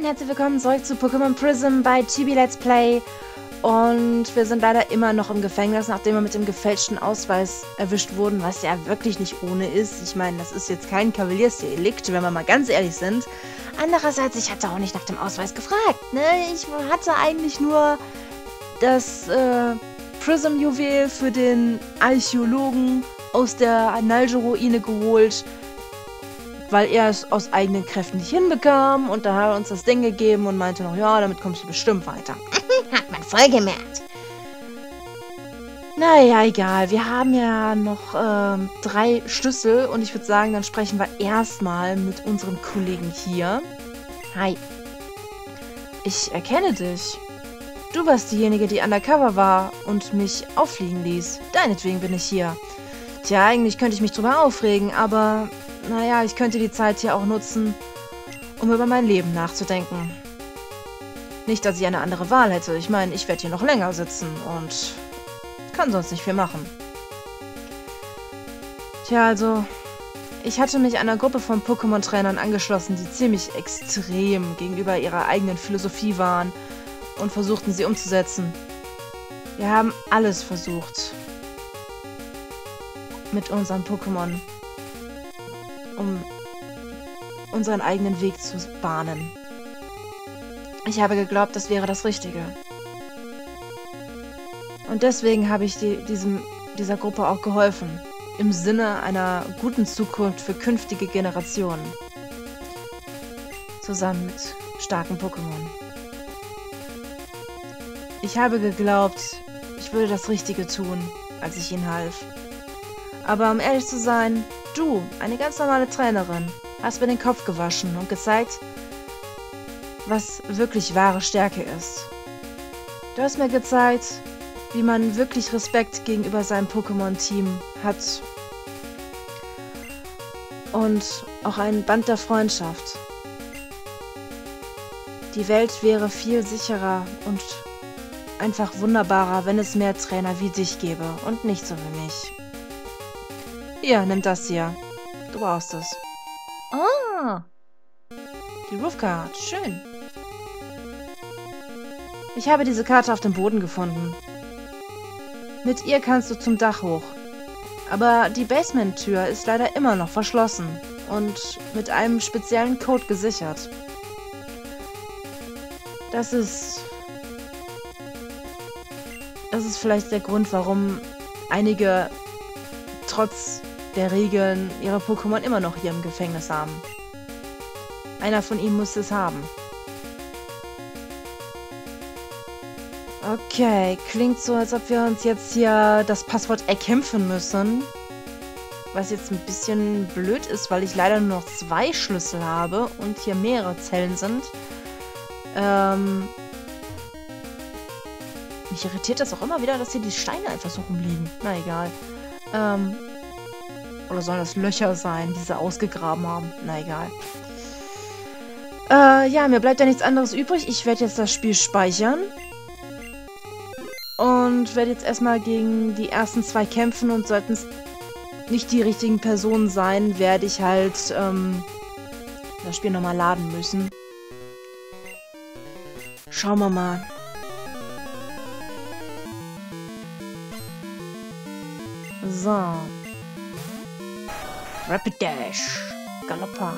herzlich willkommen zurück zu Pokémon Prism bei Chibi Let's Play. Und wir sind leider immer noch im Gefängnis, nachdem wir mit dem gefälschten Ausweis erwischt wurden, was ja wirklich nicht ohne ist. Ich meine, das ist jetzt kein Kavaliersdelikt, wenn wir mal ganz ehrlich sind. Andererseits, ich hatte auch nicht nach dem Ausweis gefragt, ne? Ich hatte eigentlich nur das Prism-Juwel für den Archäologen aus der Naljo-Ruine geholt, weil er es aus eigenen Kräften nicht hinbekam, und da hat er uns das Ding gegeben und meinte noch, ja, damit kommst du bestimmt weiter. Hat man voll gemerkt. Naja, egal. Wir haben ja noch 3 Schlüssel und ich würde sagen, dann sprechen wir erstmal mit unserem Kollegen hier. Hi. Ich erkenne dich. Du warst diejenige, die undercover war und mich auffliegen ließ. Deinetwegen bin ich hier. Tja, eigentlich könnte ich mich drüber aufregen, aber naja, ich könnte die Zeit hier auch nutzen, um über mein Leben nachzudenken. Nicht, dass ich eine andere Wahl hätte. Ich meine, ich werde hier noch länger sitzen und kann sonst nicht viel machen. Tja, also, ich hatte mich einer Gruppe von Pokémon-Trainern angeschlossen, die ziemlich extrem gegenüber ihrer eigenen Philosophie waren und versuchten, sie umzusetzen. Wir haben alles versucht mit unseren Pokémon, um unseren eigenen Weg zu bahnen. Ich habe geglaubt, das wäre das Richtige. Und deswegen habe ich dieser Gruppe auch geholfen. Im Sinne einer guten Zukunft für künftige Generationen. Zusammen mit starken Pokémon. Ich habe geglaubt, ich würde das Richtige tun, als ich ihnen half. Aber um ehrlich zu sein, du, eine ganz normale Trainerin, hast mir den Kopf gewaschen und gezeigt, was wirklich wahre Stärke ist. Du hast mir gezeigt, wie man wirklich Respekt gegenüber seinem Pokémon-Team hat. Und auch ein Band der Freundschaft. Die Welt wäre viel sicherer und einfach wunderbarer, wenn es mehr Trainer wie dich gäbe und nicht so wie mich. Hier, nimm das hier. Du brauchst es. Oh. Die Roofcard, schön. Ich habe diese Karte auf dem Boden gefunden. Mit ihr kannst du zum Dach hoch. Aber die Basement-Tür ist leider immer noch verschlossen und mit einem speziellen Code gesichert. Das ist vielleicht der Grund, warum einige trotz der Regeln ihre Pokémon immer noch hier im Gefängnis haben. Einer von ihnen muss es haben. Okay, klingt so, als ob wir uns jetzt hier das Passwort erkämpfen müssen. Was jetzt ein bisschen blöd ist, weil ich leider nur noch 2 Schlüssel habe und hier mehrere Zellen sind. Mich irritiert das auch immer wieder, dass hier die Steine einfach so rumliegen. Na egal. Oder sollen das Löcher sein, die sie ausgegraben haben? Na egal. Ja, mir bleibt ja nichts anderes übrig. Ich werde jetzt das Spiel speichern. Und werde jetzt erstmal gegen die ersten 2 kämpfen, und sollten es nicht die richtigen Personen sein, werde ich halt das Spiel nochmal laden müssen. Schauen wir mal. So. Rapid Dash. Galoppa.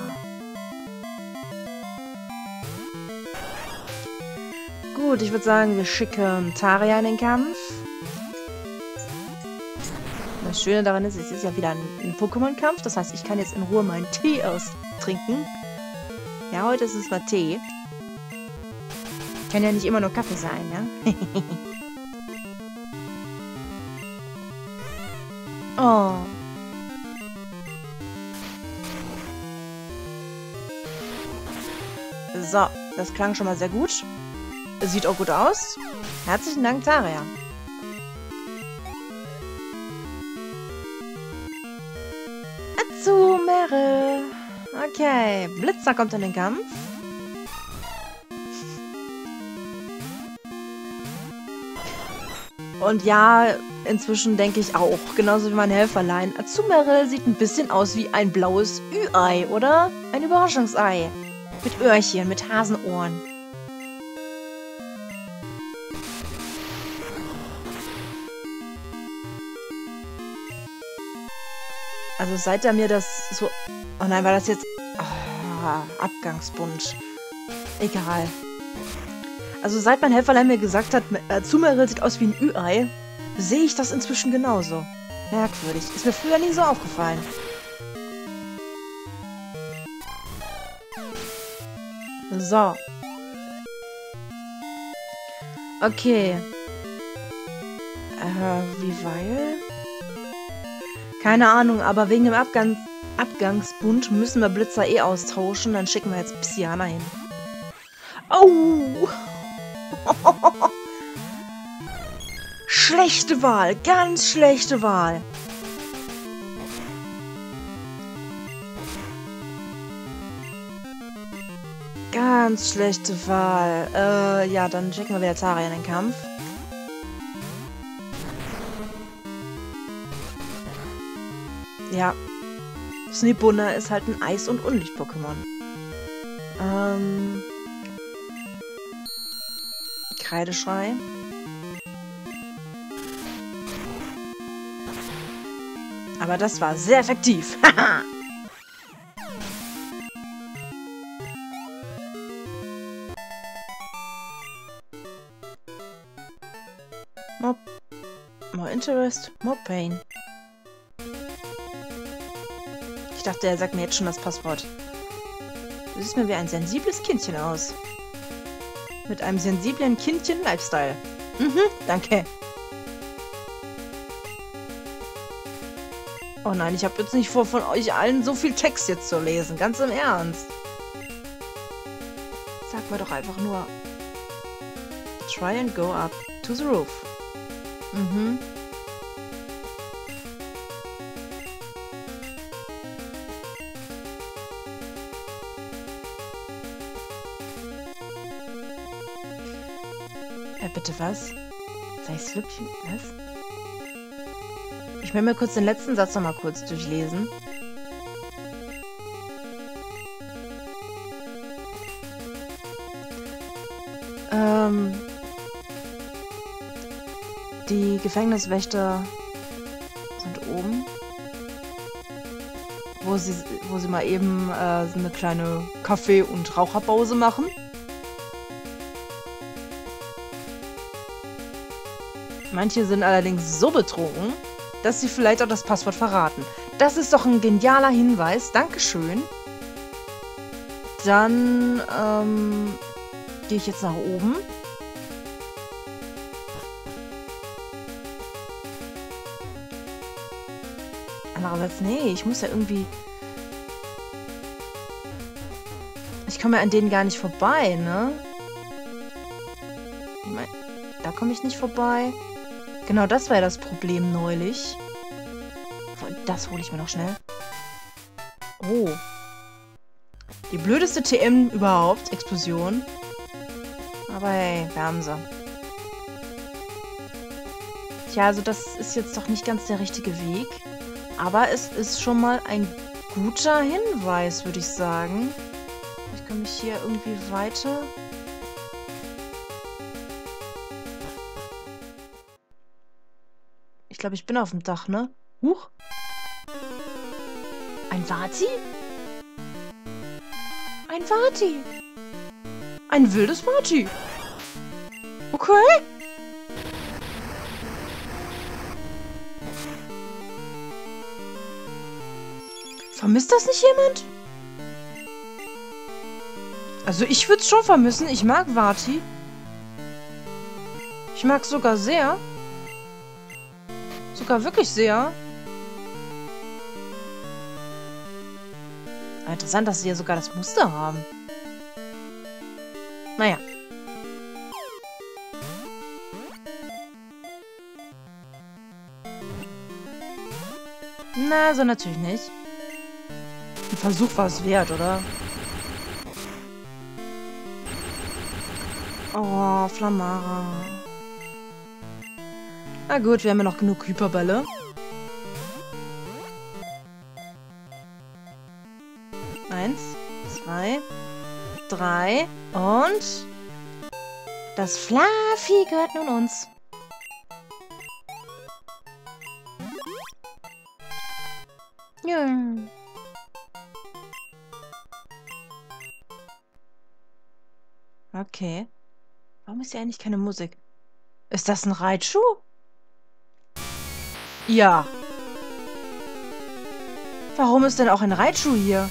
Gut, ich würde sagen, wir schicken Taria in den Kampf. Das Schöne daran ist, es ist ja wieder ein Pokémon-Kampf. Das heißt, ich kann jetzt in Ruhe meinen Tee austrinken. Ja, heute ist es mal Tee. Kann ja nicht immer nur Kaffee sein, ja? Oh. So, das klang schon mal sehr gut. Sieht auch gut aus. Herzlichen Dank, Taria. Azumere. Okay, Blitzer kommt in den Kampf. Und ja, inzwischen denke ich auch, genauso wie mein Helferlein, Azumere sieht ein bisschen aus wie ein blaues Ü-Ei, oder? Ein Überraschungsei. Mit Öhrchen, mit Hasenohren. Also seit er mir das so... Oh nein, war das jetzt... Oh, Abgangsbund. Egal. Also seit mein Helferlein mir gesagt hat, Azumarill sieht aus wie ein Ü-Ei, sehe ich das inzwischen genauso. Merkwürdig. Ist mir früher nie so aufgefallen. So. Okay. Wie weil? Keine Ahnung, aber wegen dem Abgangsbund müssen wir Blitzer eh austauschen. Dann schicken wir jetzt Psyana hin. Oh! Schlechte Wahl. Ganz schlechte Wahl. Ganz schlechte Wahl. Ja, dann schicken wir wieder Taria in den Kampf. Ja. Snipuna ist halt ein Eis- und Unlicht-Pokémon. Kreideschrei. Aber das war sehr effektiv. Haha! More interest, more pain. Ich dachte, er sagt mir jetzt schon das Passwort. Du siehst mir wie ein sensibles Kindchen aus. Mit einem sensiblen Kindchen-Lifestyle. Mhm, danke. Oh nein, ich habe jetzt nicht vor, von euch allen so viel Text jetzt zu lesen. Ganz im Ernst. Sag mir doch einfach nur. Try and go up to the roof. Mhm. Bitte was? Sei Slüppchen? Was? Ich will mir kurz den letzten Satz noch mal kurz durchlesen. Die Gefängniswächter sind oben. Wo sie mal eben eine kleine Kaffee- und Raucherpause machen. Manche sind allerdings so betrunken, dass sie vielleicht auch das Passwort verraten. Das ist doch ein genialer Hinweis. Dankeschön. Dann gehe ich jetzt nach oben. Andererseits, nee, ich muss ja irgendwie... Ich komme ja an denen gar nicht vorbei, ne? Ich meine, da komme ich nicht vorbei. Genau, das war ja das Problem neulich. Das hole ich mir noch schnell. Oh. Die blödeste TM überhaupt. Explosion. Aber hey, wir haben sie. Tja, also das ist jetzt doch nicht ganz der richtige Weg. Aber es ist schon mal ein guter Hinweis, würde ich sagen. Ich komme mich hier irgendwie weiter... Ich glaube, ich bin auf dem Dach, ne? Huch. Ein Vati? Ein Vati. Ein wildes Vati. Okay. Vermisst das nicht jemand? Also ich würde es schon vermissen. Ich mag Vati. Ich mag es sogar sehr. Sogar wirklich sehr. Interessant, dass sie ja sogar das Muster haben. Naja. Na, so natürlich nicht. Ein Versuch war es wert, oder? Oh, Flamara. Na gut, wir haben ja noch genug Hyperbälle. Eins, zwei. 3 und das Fluffy gehört nun uns. Ja. Okay. Warum ist hier eigentlich keine Musik? Ist das ein Raichu? Ja. Warum ist denn auch ein Raichu hier?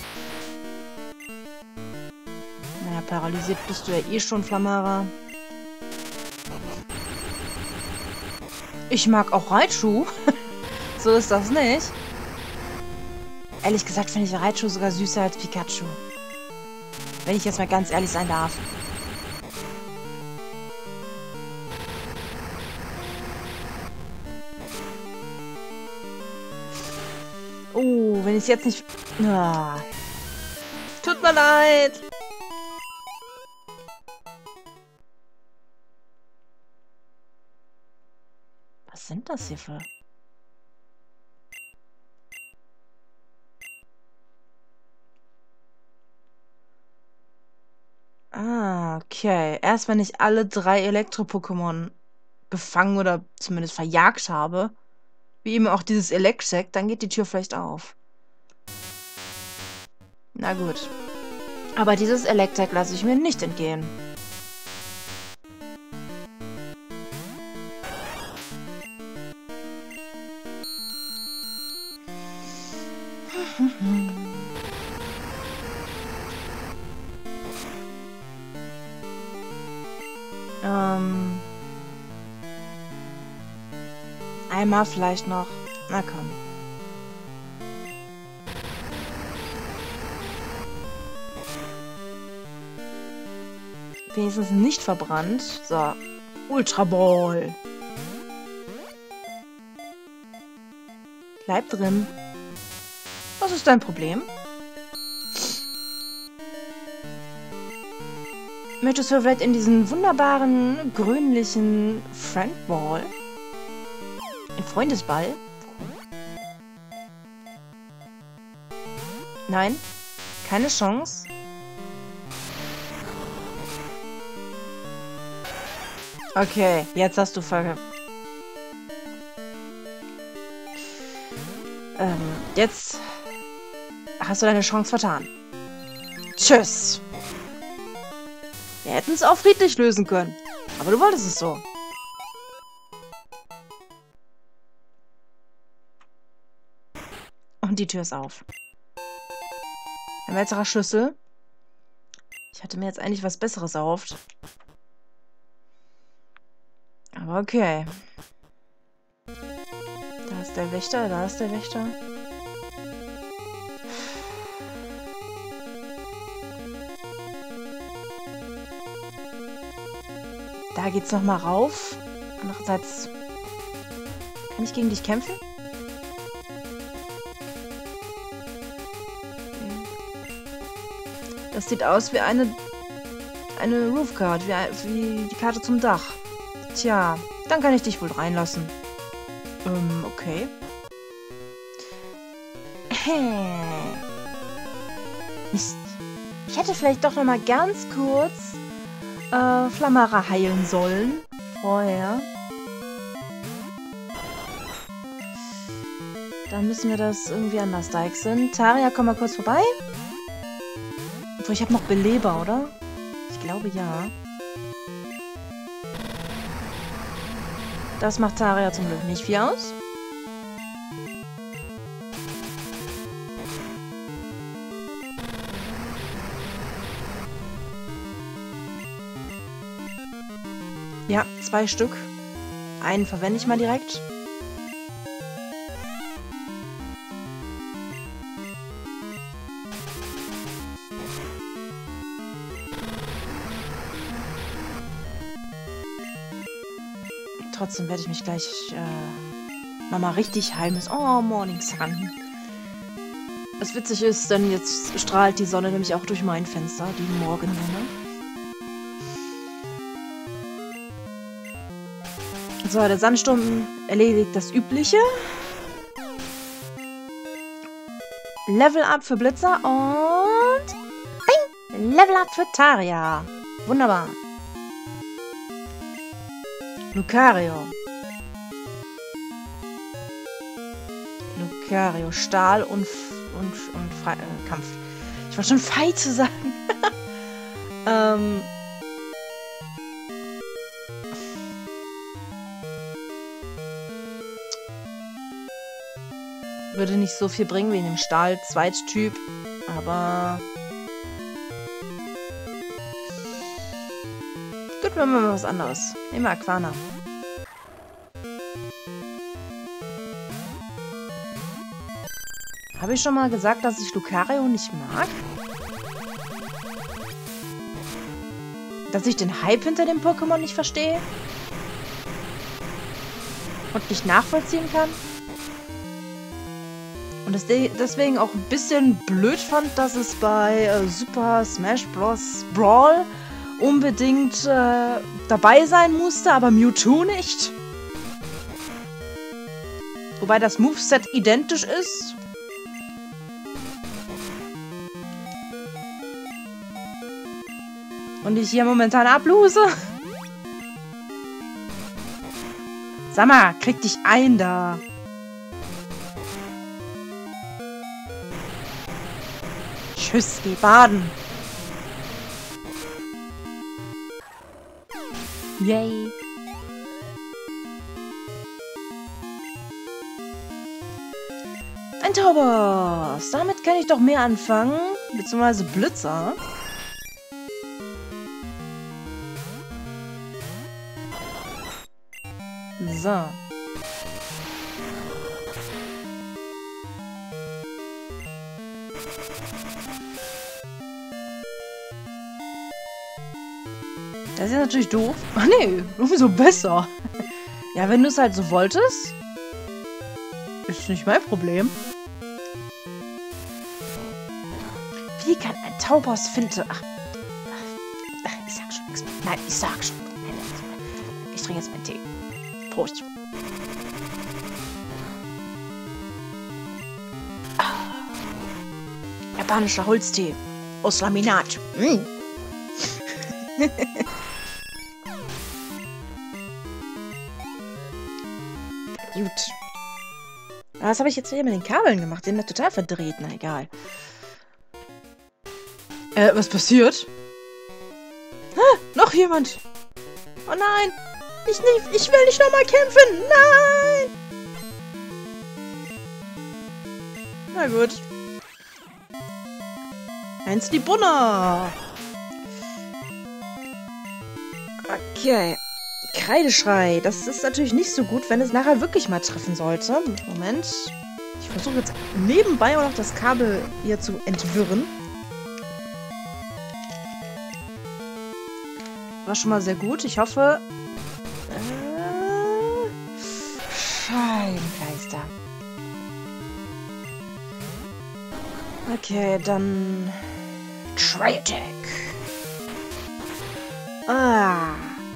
Naja, paralysiert bist du ja eh schon, Flamara. Ich mag auch Raichu. So ist das nicht. Ehrlich gesagt finde ich Raichu sogar süßer als Pikachu. Wenn ich jetzt mal ganz ehrlich sein darf. Oh, wenn ich es jetzt nicht... Ah. Tut mir leid. Was sind das hier für... Ah, okay. Erst wenn ich alle 3 Elektro-Pokémon gefangen oder zumindest verjagt habe, wie eben auch dieses Electek, dann geht die Tür vielleicht auf. Na gut. Aber dieses Electek lasse ich mir nicht entgehen. Einmal vielleicht noch. Na komm. Wenigstens nicht verbrannt. So. Ultra Ball. Bleib drin. Was ist dein Problem? Möchtest du vielleicht in diesen wunderbaren, grünlichen Friendball? Ein Freundesball? Nein? Keine Chance? Okay, jetzt hast du jetzt hast du deine Chance vertan. Tschüss. Wir hätten es auch friedlich lösen können. Aber du wolltest es so. Und die Tür ist auf. Ein weiterer Schlüssel. Ich hatte mir jetzt eigentlich was Besseres erhofft. Aber okay. Da ist der Wächter, da ist der Wächter. Da geht's nochmal rauf. Andererseits... Kann ich gegen dich kämpfen? Das sieht aus wie eine Roofcard, wie die Karte zum Dach. Tja, dann kann ich dich wohl reinlassen. Okay. Mist. Ich hätte vielleicht doch noch mal ganz kurz Flamara heilen sollen. Vorher. Dann müssen wir das irgendwie anders deichseln. Taria, komm mal kurz vorbei. Obwohl, ich habe noch Beleber, oder? Ich glaube, ja. Das macht Taria zum Glück nicht viel aus. Ja, 2 Stück. Einen verwende ich mal direkt. Trotzdem werde ich mich gleich nochmal richtig heilen müssen. Oh, Morning Sun. Was witzig ist, denn jetzt strahlt die Sonne nämlich auch durch mein Fenster, die Morgensonne. So, der Sandsturm erledigt das Übliche. Level Up für Blitzer und... Bing! Level up für Taria. Wunderbar. Lucario. Lucario, Stahl und Kampf. Ich wollte schon Fight zu sagen. Würde nicht so viel bringen wie in dem Stahl-Zweittyp, aber gut, wir machen mal was anderes. Nehmen wir Aquana. Habe ich schon mal gesagt, dass ich Lucario nicht mag? Dass ich den Hype hinter dem Pokémon nicht verstehe? Und nicht nachvollziehen kann? Und deswegen auch ein bisschen blöd fand, dass es bei Super Smash Bros. Brawl unbedingt dabei sein musste, aber Mewtwo nicht. Wobei das Moveset identisch ist. Und ich hier momentan ablose. Sag mal, krieg dich ein da. Tschüss, geh baden. Yay. Ein Tauboss. Damit kann ich doch mehr anfangen. Beziehungsweise Blitzer. So. Das ist ja natürlich doof. Ach nee, umso besser. Ja, wenn du es halt so wolltest, ist nicht mein Problem. Wie kann ein Tauboss finden? Ach, ich sag schon nichts mehr. Nein, ich sag schon. Nein, ich trinke jetzt meinen Tee. Prost. Japanischer Holztee. Aus Laminat. Mm. Gut. Was habe ich jetzt hier mit den Kabeln gemacht? Den hat total verdreht. Na, egal. Was passiert? Ah, noch jemand. Oh nein. Ich will nicht nochmal kämpfen. Nein. Na gut. Eins die Brunner. Okay. Kreideschrei. Das ist natürlich nicht so gut, wenn es nachher wirklich mal treffen sollte. Moment. Ich versuche jetzt nebenbei auch noch das Kabel hier zu entwirren. War schon mal sehr gut. Ich hoffe... Scheibenkleister. Okay, dann... Tri-Attack. Ah.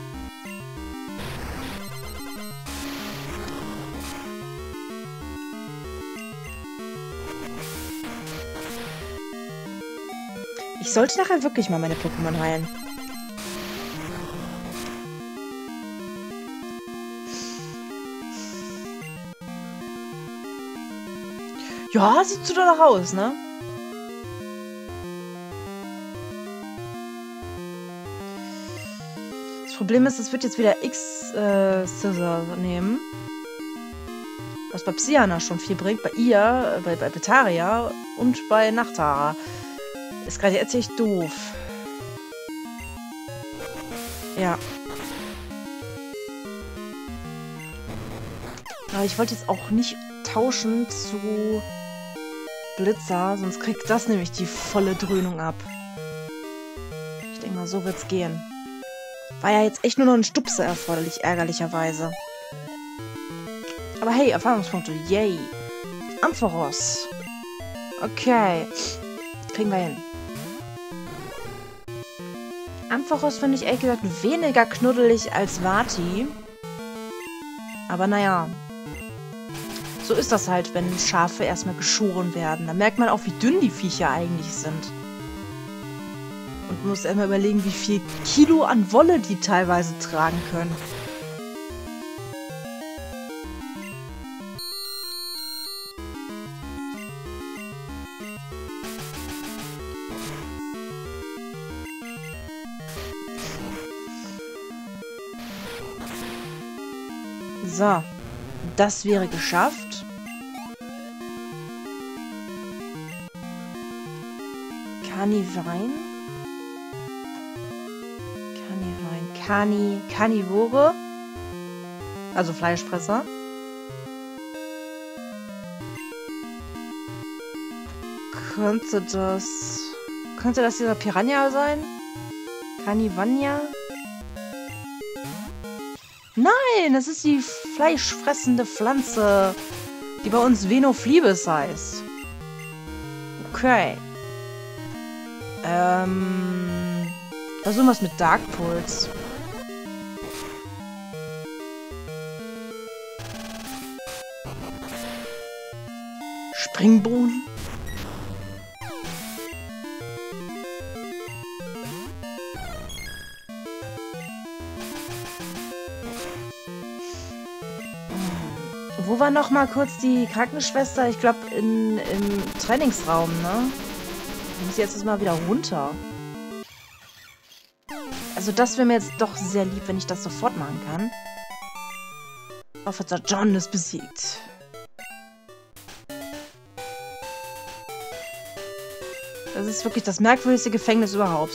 Ich sollte nachher wirklich mal meine Pokémon heilen. Ja, sieht so danach aus, ne? Das Problem ist, es wird jetzt wieder X-Scissor nehmen. Was bei Psyana schon viel bringt. Bei ihr, bei Betaria und bei Nachtara. Ist gerade jetzt echt doof. Ja. Aber ich wollte jetzt auch nicht tauschen zu Blitzer, sonst kriegt das nämlich die volle Dröhnung ab. Ich denke mal, so wird's gehen. War ja jetzt echt nur noch ein Stupser erforderlich, ärgerlicherweise. Aber hey, Erfahrungspunkte, yay. Ampharos. Okay. Kriegen wir hin. Ampharos finde ich ehrlich gesagt weniger knuddelig als Vati. Aber naja. So ist das halt, wenn Schafe erstmal geschoren werden. Da merkt man auch, wie dünn die Viecher eigentlich sind. Und muss einmal überlegen, wie viel Kilo an Wolle die teilweise tragen können. So, das wäre geschafft. Karnivein. Karnivore. Also Fleischfresser. Könnte das dieser Piranha sein? Carnivania? Nein, das ist die fleischfressende Pflanze, die bei uns Venophlebis heißt. Okay. Versuchen wir es mit Dark Pulse. Springbohnen. Wo war noch mal kurz die Krankenschwester? Ich glaube im Trainingsraum, ne? Ich muss jetzt mal wieder runter. Also das wäre mir jetzt doch sehr lieb, wenn ich das sofort machen kann. Officer John ist besiegt. Das ist wirklich das merkwürdigste Gefängnis überhaupt.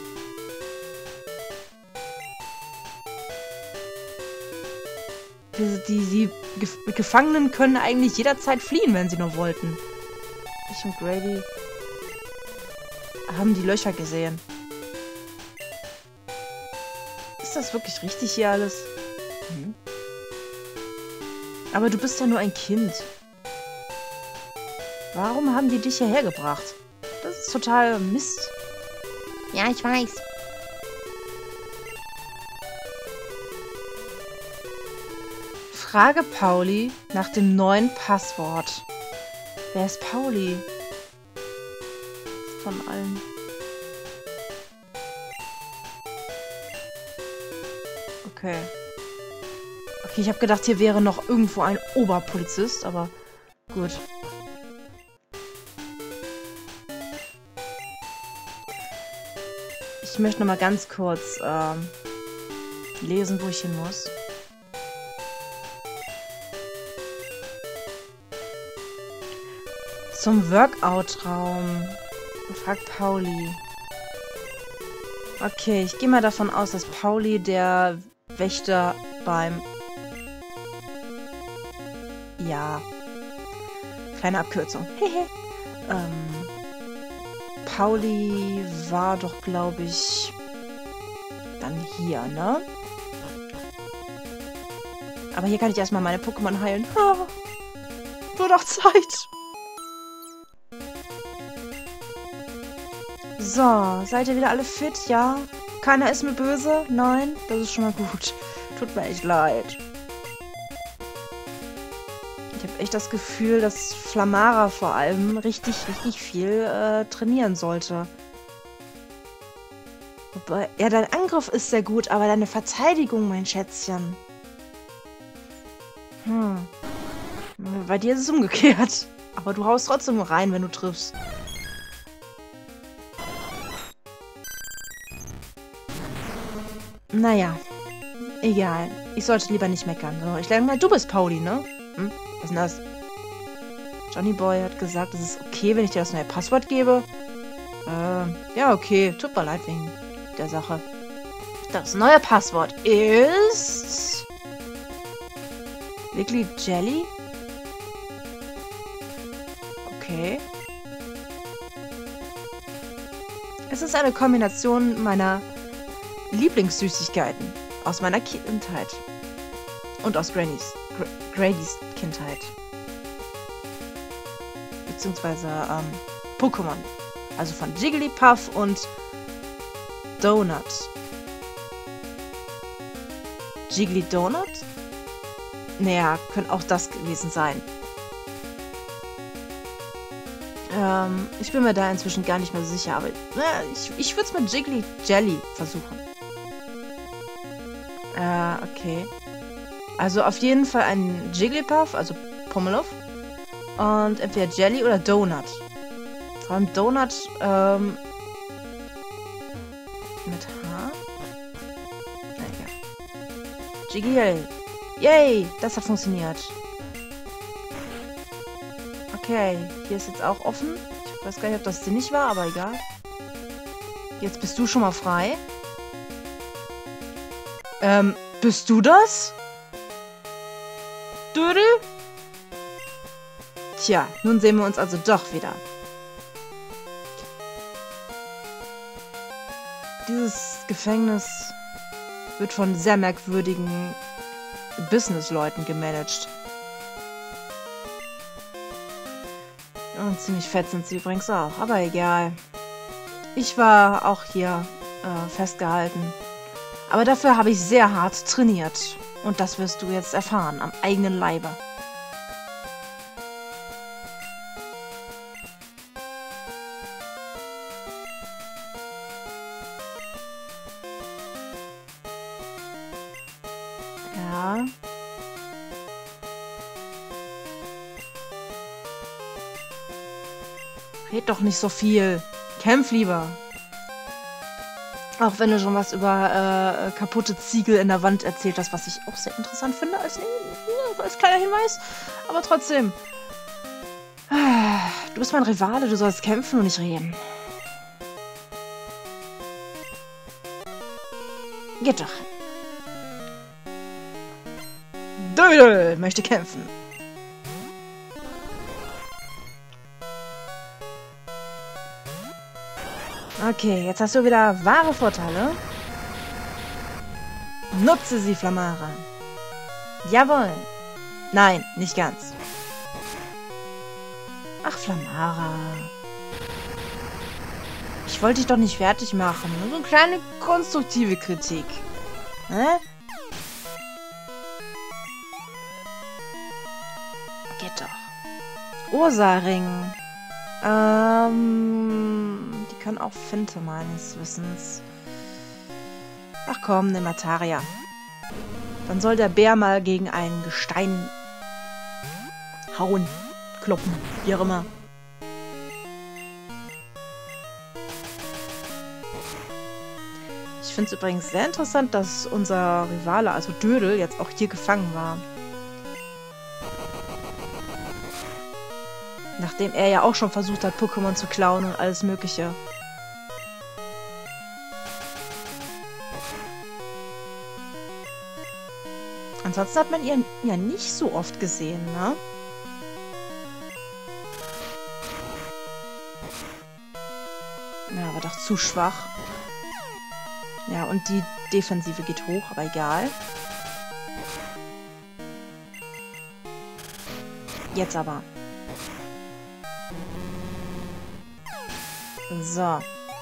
Die Gefangenen können eigentlich jederzeit fliehen, wenn sie nur wollten. Ich und Grady haben die Löcher gesehen. Ist das wirklich richtig hier alles? Mhm. Aber du bist ja nur ein Kind. Warum haben die dich hierher gebracht? Das ist total Mist. Ja, ich weiß. Frage Pauli nach dem neuen Passwort. Wer ist Pauli? Von allen. Okay. Okay, ich habe gedacht, hier wäre noch irgendwo ein Oberpolizist, aber gut. Ich möchte noch mal ganz kurz lesen, wo ich hin muss. Zum Workout-Raum. Fragt Pauli. Okay, ich gehe mal davon aus, dass Pauli der Wächter beim... Ja. Kleine Abkürzung. Hehe. Pauli war doch, glaube ich, dann hier, ne? Aber hier kann ich erstmal meine Pokémon heilen. Nur noch Zeit. So, seid ihr wieder alle fit? Ja? Keiner ist mir böse? Nein? Das ist schon mal gut. Tut mir echt leid. Ich habe echt das Gefühl, dass Flamara vor allem richtig viel trainieren sollte. Wobei, ja, dein Angriff ist sehr gut, aber deine Verteidigung, mein Schätzchen. Bei dir ist es umgekehrt. Aber du haust trotzdem rein, wenn du triffst. Naja, egal. Ich sollte lieber nicht meckern. So, ich lerne mal, du bist Pauli, ne? Hm? Was ist denn das? Johnny Boy hat gesagt, es ist okay, wenn ich dir das neue Passwort gebe. Ja, okay. Tut mir leid wegen der Sache. Das neue Passwort ist... Wiggly Jelly? Okay. Es ist eine Kombination meiner Lieblingssüßigkeiten aus meiner Kindheit. Und aus Gradys Kindheit. Beziehungsweise Pokémon. Also von Jigglypuff und Donut. Jiggly Donut? Naja, könnte auch das gewesen sein. Ich bin mir da inzwischen gar nicht mehr sicher, aber ich würde es mit Jiggly Jelly versuchen. Okay. Also auf jeden Fall ein Jigglypuff, also Pummeluff. Und entweder Jelly oder Donut. Vor allem Donut, mit H? Na egal. Jiggy Jelly. Yay, das hat funktioniert. Okay, hier ist jetzt auch offen. Ich weiß gar nicht, ob das sinnig war, aber egal. Jetzt bist du schon mal frei. Bist du das? Dödel? Tja, nun sehen wir uns also doch wieder. Dieses Gefängnis wird von sehr merkwürdigen Businessleuten gemanagt. Und ziemlich fett sind sie übrigens auch, aber egal. Ich war auch hier festgehalten. Aber dafür habe ich sehr hart trainiert. Und das wirst du jetzt erfahren, am eigenen Leibe. Ja. Red doch nicht so viel. Kämpf lieber. Auch wenn du schon was über kaputte Ziegel in der Wand erzählt hast, was ich auch sehr interessant finde, als kleiner Hinweis. Aber trotzdem. Du bist mein Rivale, du sollst kämpfen und nicht reden. Geht doch. Dödel möchte kämpfen. Okay, jetzt hast du wieder wahre Vorteile. Nutze sie, Flamara. Jawohl. Nein, nicht ganz. Ach, Flamara. Ich wollte dich doch nicht fertig machen. Nur so eine kleine konstruktive Kritik. Hä? Geht doch. Ursaring. Die können auch Finte meines Wissens. Ach komm, ne Materia. Dann soll der Bär mal gegen ein Gestein hauen, kloppen, wie auch immer. Ich finde es übrigens sehr interessant, dass unser Rivale, also Dödel, jetzt auch hier gefangen war. Nachdem er ja auch schon versucht hat, Pokémon zu klauen und alles Mögliche. Ansonsten hat man ihn ja nicht so oft gesehen, ne? Ja, aber doch zu schwach. Ja, und die Defensive geht hoch, aber egal. Jetzt aber. So.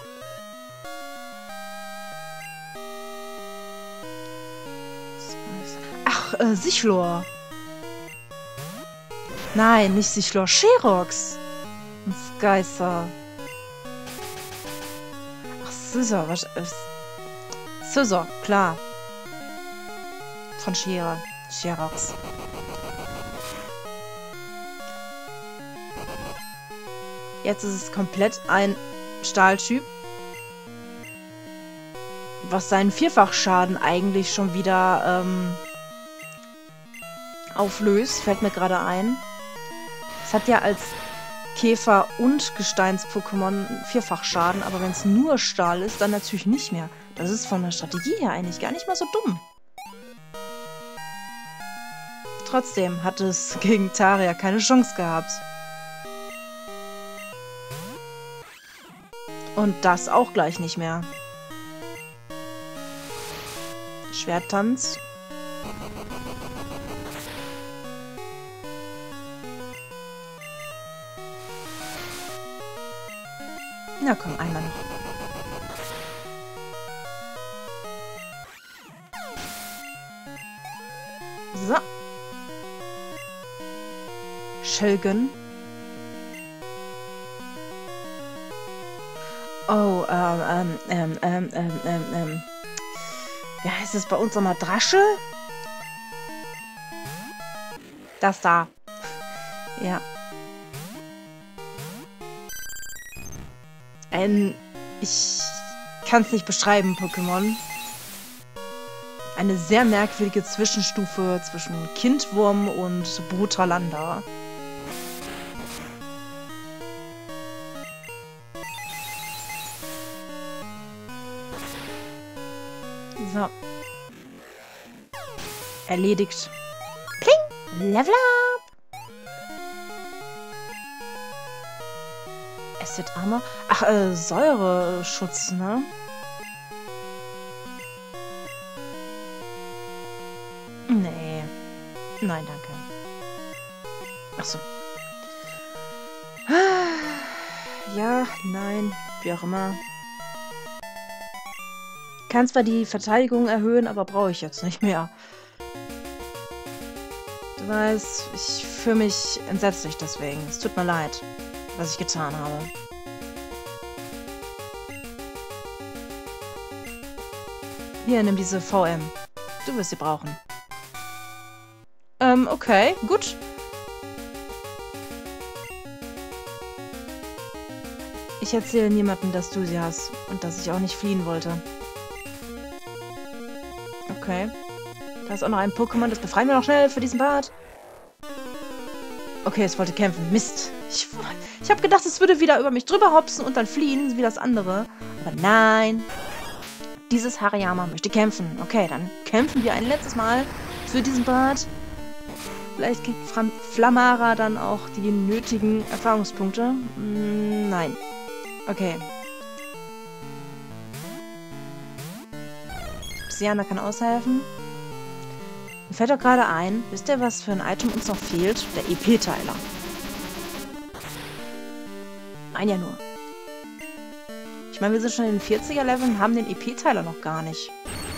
Ach, Sichlor. Nein, nicht Sichlor. Sherox. Und Skycer. Ach, Scissor. Was? Scissor, klar. Von Sherox. Jetzt ist es komplett ein Stahltyp. Was seinen Vierfachschaden eigentlich schon wieder auflöst, fällt mir gerade ein. Es hat ja als Käfer- und Gesteins-Pokémon Vierfachschaden, aber wenn es nur Stahl ist, dann natürlich nicht mehr. Das ist von der Strategie her eigentlich gar nicht mal so dumm. Trotzdem hat es gegen Taria keine Chance gehabt. Und das auch gleich nicht mehr. Schwerttanz. Na komm, einmal noch. So. Oh, wie heißt es bei uns nochmal? Drasche? Das da. Ja. Ich kann es nicht beschreiben, Pokémon. Eine sehr merkwürdige Zwischenstufe zwischen Kindwurm und Brutalanda. So. Erledigt. Pling! Level up! Acid Armor? Ach, Säureschutz, ne? Nee. Nein, danke. Ach so. Ja, nein, wie auch immer. Kann zwar die Verteidigung erhöhen, aber brauche ich jetzt nicht mehr. Du weißt, ich fühle mich entsetzlich deswegen. Es tut mir leid, was ich getan habe. Hier, nimm diese VM. Du wirst sie brauchen. Okay, gut. Ich erzähle niemandem, dass du sie hast und dass ich auch nicht fliehen wollte. Okay. Da ist auch noch ein Pokémon, das befreien wir noch schnell für diesen Part. Okay, es wollte kämpfen. Mist. Ich habe gedacht, es würde wieder über mich drüber hopsen und dann fliehen, wie das andere. Aber nein. Dieses Hariyama möchte kämpfen. Okay, dann kämpfen wir ein letztes Mal für diesen Part. Vielleicht kriegt Flammara dann auch die nötigen Erfahrungspunkte. Nein. Okay. Siana kann aushelfen. Mir fällt doch gerade ein, wisst ihr, was für ein Item uns noch fehlt? Der EP-Teiler. Ein ja nur. Ich meine, wir sind schon in den 40er-Leveln und haben den EP-Teiler noch gar nicht.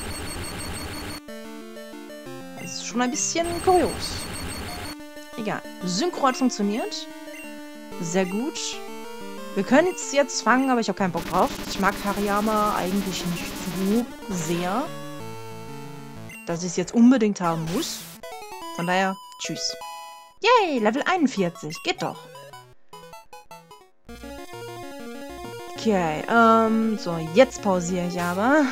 Das ist schon ein bisschen kurios. Egal. Synchro hat funktioniert. Sehr gut. Wir können es jetzt fangen, aber ich habe keinen Bock drauf. Ich mag Hariyama eigentlich nicht so sehr, dass ich es jetzt unbedingt haben muss. Von daher, tschüss. Yay, Level 41. Geht doch. Okay, so, jetzt pausiere ich aber.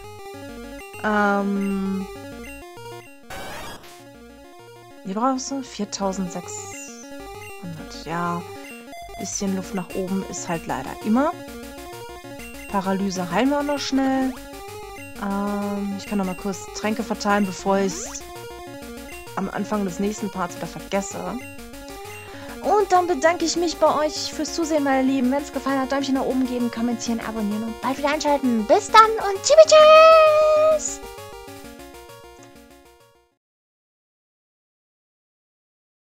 Wie brauchst du? 4600. Ja, bisschen Luft nach oben ist halt leider immer. Paralyse heilen wir auch noch schnell. Ich kann noch mal kurz Tränke verteilen, bevor ich es am Anfang des nächsten Parts wieder vergesse. Und dann bedanke ich mich bei euch fürs Zusehen, meine Lieben. Wenn es gefallen hat, Däumchen nach oben geben, kommentieren, abonnieren und bald wieder einschalten. Bis dann und tschüss!